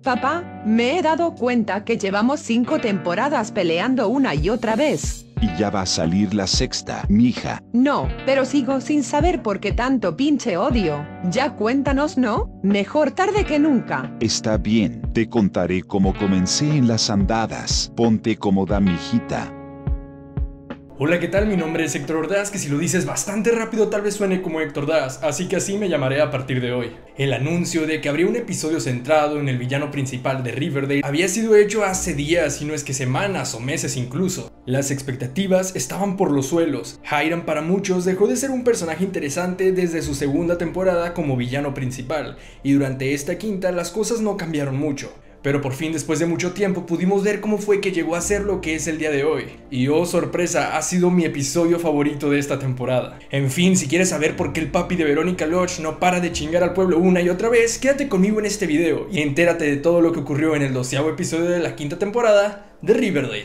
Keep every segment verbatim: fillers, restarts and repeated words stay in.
Papá, me he dado cuenta que llevamos cinco temporadas peleando una y otra vez. Y ya va a salir la sexta, mija. No, pero sigo sin saber por qué tanto pinche odio. Ya cuéntanos, ¿no? Mejor tarde que nunca. Está bien, te contaré cómo comencé en las andadas. Ponte cómoda, mijita. Hola, ¿qué tal? Mi nombre es Héctor Ordaz, que si lo dices bastante rápido tal vez suene como Héctor Daz, así que así me llamaré a partir de hoy. El anuncio de que habría un episodio centrado en el villano principal de Riverdale había sido hecho hace días, si no es que semanas o meses incluso. Las expectativas estaban por los suelos. Hiram para muchos dejó de ser un personaje interesante desde su segunda temporada como villano principal, y durante esta quinta las cosas no cambiaron mucho. Pero por fin, después de mucho tiempo, pudimos ver cómo fue que llegó a ser lo que es el día de hoy. Y oh sorpresa, ha sido mi episodio favorito de esta temporada. En fin, si quieres saber por qué el papi de Verónica Lodge no para de chingar al pueblo una y otra vez, quédate conmigo en este video y entérate de todo lo que ocurrió en el doceavo episodio de la quinta temporada de Riverdale.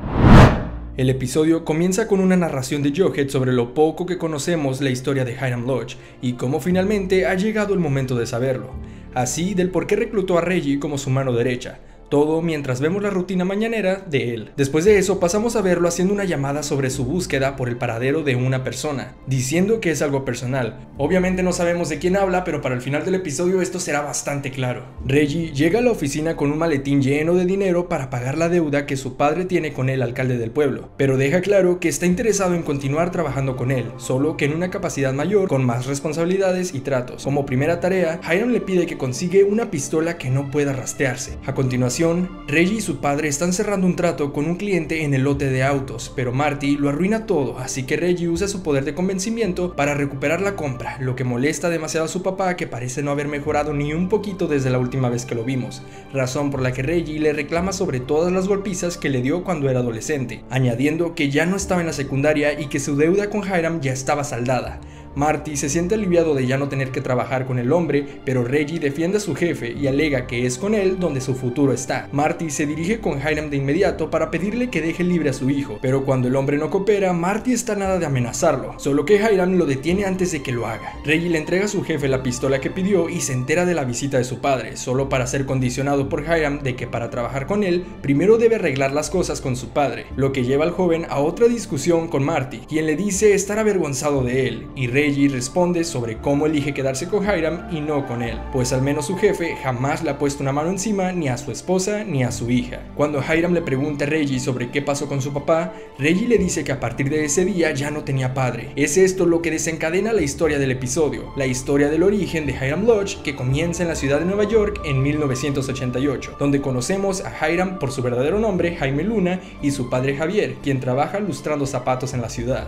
El episodio comienza con una narración de Jughead sobre lo poco que conocemos la historia de Hiram Lodge y cómo finalmente ha llegado el momento de saberlo. Así del por qué reclutó a Reggie como su mano derecha. Todo mientras vemos la rutina mañanera de él. Después de eso pasamos a verlo haciendo una llamada sobre su búsqueda por el paradero de una persona, diciendo que es algo personal. Obviamente no sabemos de quién habla, pero para el final del episodio esto será bastante claro. Reggie llega a la oficina con un maletín lleno de dinero para pagar la deuda que su padre tiene con el alcalde del pueblo, pero deja claro que está interesado en continuar trabajando con él, solo que en una capacidad mayor, con más responsabilidades y tratos. Como primera tarea, Hiram le pide que consigue una pistola que no pueda rastrearse. A continuación, Reggie y su padre están cerrando un trato con un cliente en el lote de autos, pero Marty lo arruina todo, así que Reggie usa su poder de convencimiento para recuperar la compra, lo que molesta demasiado a su papá, que parece no haber mejorado ni un poquito desde la última vez que lo vimos, razón por la que Reggie le reclama sobre todas las golpizas que le dio cuando era adolescente, añadiendo que ya no estaba en la secundaria y que su deuda con Hiram ya estaba saldada. Marty se siente aliviado de ya no tener que trabajar con el hombre, pero Reggie defiende a su jefe y alega que es con él donde su futuro está. Marty se dirige con Hiram de inmediato para pedirle que deje libre a su hijo, pero cuando el hombre no coopera, Marty está a nada de amenazarlo, solo que Hiram lo detiene antes de que lo haga. Reggie le entrega a su jefe la pistola que pidió y se entera de la visita de su padre, solo para ser condicionado por Hiram de que para trabajar con él, primero debe arreglar las cosas con su padre, lo que lleva al joven a otra discusión con Marty, quien le dice estar avergonzado de él, y Reggie Reggie responde sobre cómo elige quedarse con Hiram y no con él, pues al menos su jefe jamás le ha puesto una mano encima ni a su esposa ni a su hija. Cuando Hiram le pregunta a Reggie sobre qué pasó con su papá, Reggie le dice que a partir de ese día ya no tenía padre. Es esto lo que desencadena la historia del episodio, la historia del origen de Hiram Lodge, que comienza en la ciudad de Nueva York en mil novecientos ochenta y ocho, donde conocemos a Hiram por su verdadero nombre, Jaime Luna, y su padre Javier, quien trabaja lustrando zapatos en la ciudad.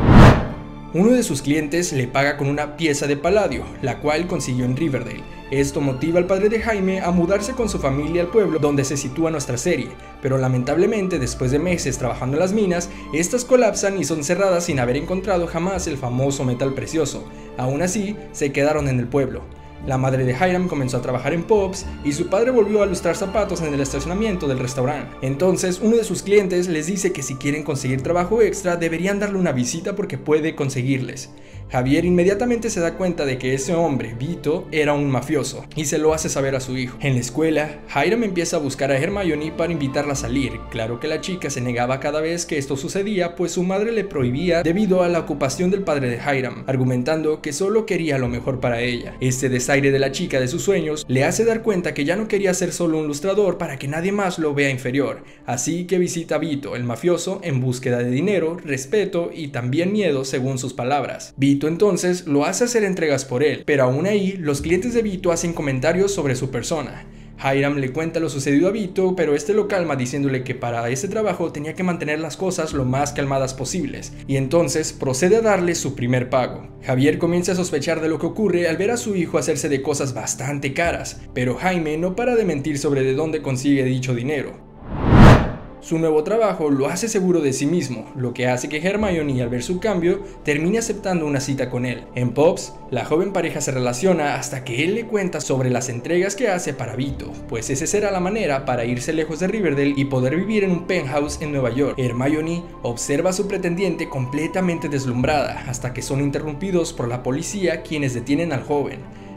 Uno de sus clientes le paga con una pieza de paladio, la cual consiguió en Riverdale. Esto motiva al padre de Jaime a mudarse con su familia al pueblo donde se sitúa nuestra serie, pero lamentablemente después de meses trabajando en las minas, estas colapsan y son cerradas sin haber encontrado jamás el famoso metal precioso. Aún así, se quedaron en el pueblo. La madre de Hiram comenzó a trabajar en Pops y su padre volvió a lustrar zapatos en el estacionamiento del restaurante. Entonces uno de sus clientes les dice que si quieren conseguir trabajo extra deberían darle una visita porque puede conseguirles. Javier inmediatamente se da cuenta de que ese hombre, Vito, era un mafioso y se lo hace saber a su hijo. En la escuela, Hiram empieza a buscar a Hermione para invitarla a salir. Claro que la chica se negaba cada vez que esto sucedía, pues su madre le prohibía debido a la ocupación del padre de Hiram, argumentando que solo quería lo mejor para ella. Este desaire de la chica de sus sueños le hace dar cuenta que ya no quería ser solo un lustrador para que nadie más lo vea inferior, así que visita a Vito, el mafioso, en búsqueda de dinero, respeto y también miedo según sus palabras. Vito entonces lo hace hacer entregas por él, pero aún ahí los clientes de Vito hacen comentarios sobre su persona. Hiram le cuenta lo sucedido a Vito, pero este lo calma diciéndole que para ese trabajo tenía que mantener las cosas lo más calmadas posibles, y entonces procede a darle su primer pago. Javier comienza a sospechar de lo que ocurre al ver a su hijo hacerse de cosas bastante caras, pero Jaime no para de mentir sobre de dónde consigue dicho dinero. Su nuevo trabajo lo hace seguro de sí mismo, lo que hace que Hermione, al ver su cambio, termine aceptando una cita con él. En Pops, la joven pareja se relaciona hasta que él le cuenta sobre las entregas que hace para Vito, pues esa será la manera para irse lejos de Riverdale y poder vivir en un penthouse en Nueva York. Hermione observa a su pretendiente completamente deslumbrada, hasta que son interrumpidos por la policía, quienes detienen al joven.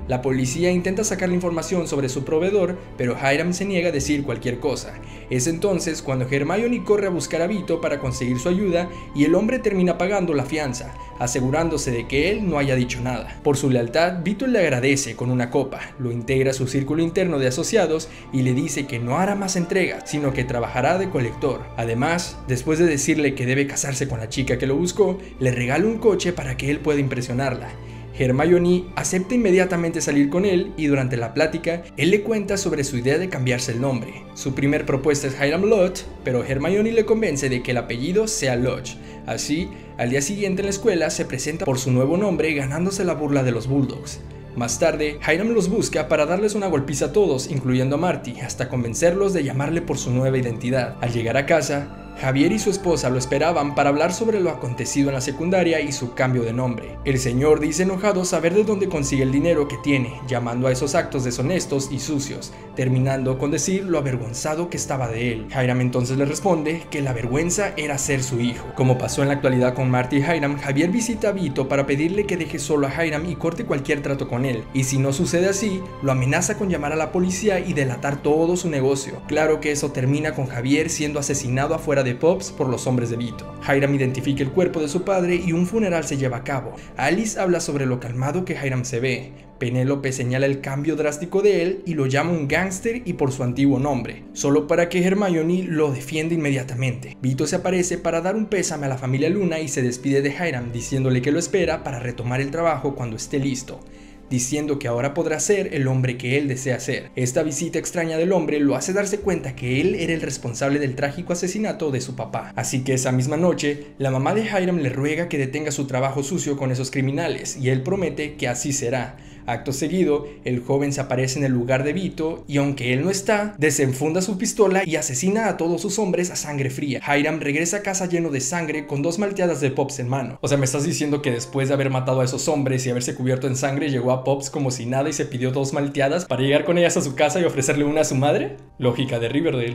La policía intenta sacar la información sobre su proveedor, pero Hiram se niega a decir cualquier cosa. Es entonces cuando Hermione corre a buscar a Vito para conseguir su ayuda y el hombre termina pagando la fianza, asegurándose de que él no haya dicho nada. Por su lealtad, Vito le agradece con una copa, lo integra a su círculo interno de asociados y le dice que no hará más entregas, sino que trabajará de colector. Además, después de decirle que debe casarse con la chica que lo buscó, le regala un coche para que él pueda impresionarla. Hermione acepta inmediatamente salir con él y durante la plática, él le cuenta sobre su idea de cambiarse el nombre. Su primer propuesta es Hiram Lodge, pero Hermione le convence de que el apellido sea Lodge. Así, al día siguiente en la escuela se presenta por su nuevo nombre ganándose la burla de los Bulldogs. Más tarde, Hiram los busca para darles una golpiza a todos, incluyendo a Marty, hasta convencerlos de llamarle por su nueva identidad. Al llegar a casa, Javier y su esposa lo esperaban para hablar sobre lo acontecido en la secundaria y su cambio de nombre. El señor dice enojado saber de dónde consigue el dinero que tiene, llamando a esos actos deshonestos y sucios, terminando con decir lo avergonzado que estaba de él. Hiram entonces le responde que la vergüenza era ser su hijo. Como pasó en la actualidad con Marty y Hiram, Javier visita a Vito para pedirle que deje solo a Hiram y corte cualquier trato con él, y si no sucede así, lo amenaza con llamar a la policía y delatar todo su negocio. Claro que eso termina con Javier siendo asesinado afuera de Pops por los hombres de Vito. Hiram identifica el cuerpo de su padre y un funeral se lleva a cabo. Alice habla sobre lo calmado que Hiram se ve. Penélope señala el cambio drástico de él y lo llama un gángster y por su antiguo nombre, solo para que Hermione lo defienda inmediatamente. Vito se aparece para dar un pésame a la familia Luna y se despide de Hiram diciéndole que lo espera para retomar el trabajo cuando esté listo, diciendo que ahora podrá ser el hombre que él desea ser. Esta visita extraña del hombre lo hace darse cuenta que él era el responsable del trágico asesinato de su papá. Así que esa misma noche, la mamá de Hiram le ruega que detenga su trabajo sucio con esos criminales, y él promete que así será. Acto seguido, el joven se aparece en el lugar de Vito y aunque él no está, desenfunda su pistola y asesina a todos sus hombres a sangre fría. Hiram regresa a casa lleno de sangre con dos malteadas de Pops en mano. O sea, me estás diciendo que después de haber matado a esos hombres y haberse cubierto en sangre, llegó a Pops como si nada y se pidió dos malteadas para llegar con ellas a su casa y ofrecerle una a su madre? Lógica de Riverdale.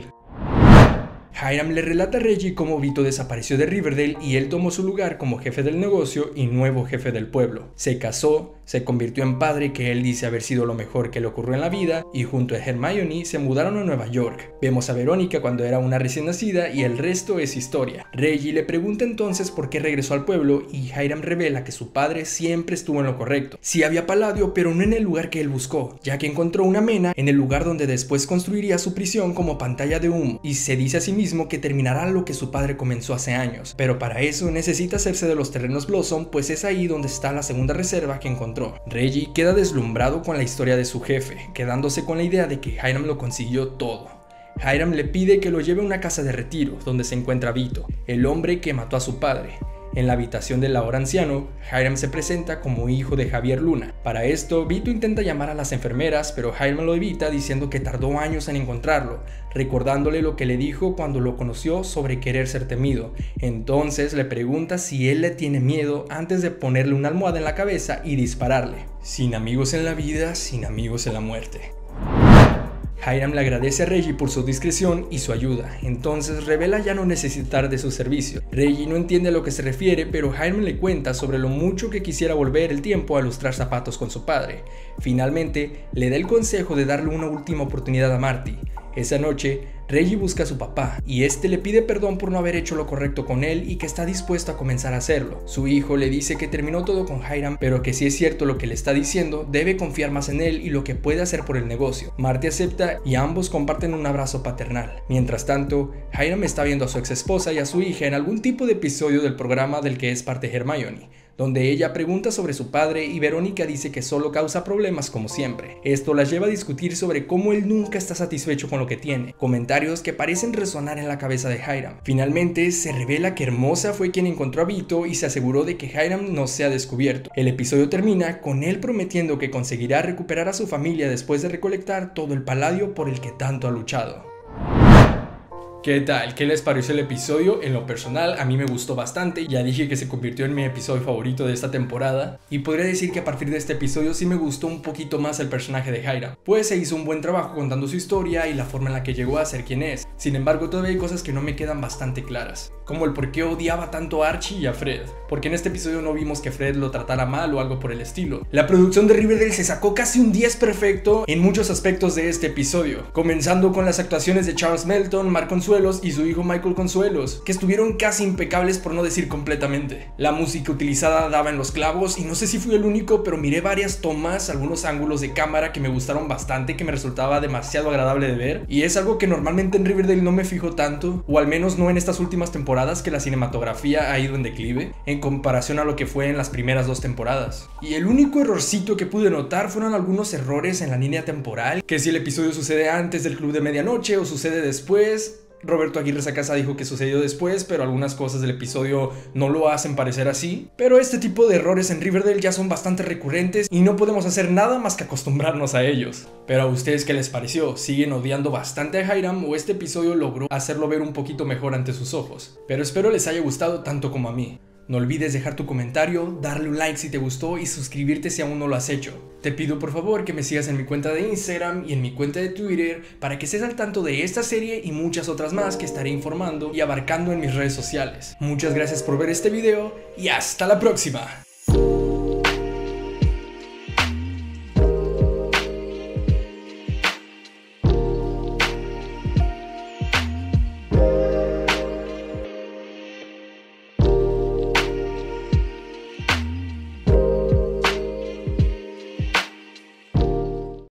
Hiram le relata a Reggie cómo Vito desapareció de Riverdale y él tomó su lugar como jefe del negocio y nuevo jefe del pueblo. Se casó, se convirtió en padre que él dice haber sido lo mejor que le ocurrió en la vida y junto a Hermione se mudaron a Nueva York. Vemos a Verónica cuando era una recién nacida y el resto es historia. Reggie le pregunta entonces por qué regresó al pueblo y Hiram revela que su padre siempre estuvo en lo correcto. Sí había paladio, pero no en el lugar que él buscó, ya que encontró una mena en el lugar donde después construiría su prisión como pantalla de humo y se dice a sí mismo que terminará lo que su padre comenzó hace años, pero para eso necesita hacerse de los terrenos Blossom, pues es ahí donde está la segunda reserva que encontró. Reggie queda deslumbrado con la historia de su jefe, quedándose con la idea de que Hiram lo consiguió todo. Hiram le pide que lo lleve a una casa de retiro, donde se encuentra Vito, el hombre que mató a su padre. En la habitación del ahora anciano, Hiram se presenta como hijo de Javier Luna. Para esto, Vito intenta llamar a las enfermeras, pero Hiram lo evita diciendo que tardó años en encontrarlo, recordándole lo que le dijo cuando lo conoció sobre querer ser temido. Entonces le pregunta si él le tiene miedo antes de ponerle una almohada en la cabeza y dispararle. Sin amigos en la vida, sin amigos en la muerte. Hiram le agradece a Reggie por su discreción y su ayuda, entonces revela ya no necesitar de su servicio. Reggie no entiende a lo que se refiere, pero Hiram le cuenta sobre lo mucho que quisiera volver el tiempo a lustrar zapatos con su padre. Finalmente, le da el consejo de darle una última oportunidad a Marty. Esa noche, Reggie busca a su papá y este le pide perdón por no haber hecho lo correcto con él y que está dispuesto a comenzar a hacerlo. Su hijo le dice que terminó todo con Hiram, pero que si es cierto lo que le está diciendo, debe confiar más en él y lo que puede hacer por el negocio. Marty acepta y ambos comparten un abrazo paternal. Mientras tanto, Hiram está viendo a su ex esposa y a su hija en algún tipo de episodio del programa del que es parte Hermione, donde ella pregunta sobre su padre y Verónica dice que solo causa problemas como siempre. Esto las lleva a discutir sobre cómo él nunca está satisfecho con lo que tiene, comentarios que parecen resonar en la cabeza de Hiram. Finalmente se revela que Hermosa fue quien encontró a Vito y se aseguró de que Hiram no sea descubierto. El episodio termina con él prometiendo que conseguirá recuperar a su familia después de recolectar todo el paladio por el que tanto ha luchado. ¿Qué tal? ¿Qué les pareció el episodio? En lo personal, a mí me gustó bastante. Ya dije que se convirtió en mi episodio favorito de esta temporada. Y podría decir que a partir de este episodio sí me gustó un poquito más el personaje de Hiram, pues se hizo un buen trabajo contando su historia y la forma en la que llegó a ser quien es. Sin embargo, todavía hay cosas que no me quedan bastante claras, como el por qué odiaba tanto a Archie y a Fred, porque en este episodio no vimos que Fred lo tratara mal o algo por el estilo. La producción de Riverdale se sacó casi un diez perfecto en muchos aspectos de este episodio, comenzando con las actuaciones de Charles Melton, Mark Consuelos y su hijo Michael Consuelos, que estuvieron casi impecables por no decir completamente. La música utilizada daba en los clavos y no sé si fui el único, pero miré varias tomas, algunos ángulos de cámara que me gustaron bastante, que me resultaba demasiado agradable de ver, y es algo que normalmente en Riverdale no me fijo tanto, o al menos no en estas últimas temporadas, que la cinematografía ha ido en declive en comparación a lo que fue en las primeras dos temporadas. Y el único errorcito que pude notar fueron algunos errores en la línea temporal, que si el episodio sucede antes del Club de Medianoche o sucede después. Roberto Aguirre Sacasa dijo que sucedió después, pero algunas cosas del episodio no lo hacen parecer así. Pero este tipo de errores en Riverdale ya son bastante recurrentes y no podemos hacer nada más que acostumbrarnos a ellos. Pero a ustedes, ¿qué les pareció? ¿Siguen odiando bastante a Hiram o este episodio logró hacerlo ver un poquito mejor ante sus ojos? Pero espero les haya gustado tanto como a mí. No olvides dejar tu comentario, darle un like si te gustó y suscribirte si aún no lo has hecho. Te pido por favor que me sigas en mi cuenta de Instagram y en mi cuenta de Twitter para que estés al tanto de esta serie y muchas otras más que estaré informando y abarcando en mis redes sociales. Muchas gracias por ver este video y hasta la próxima.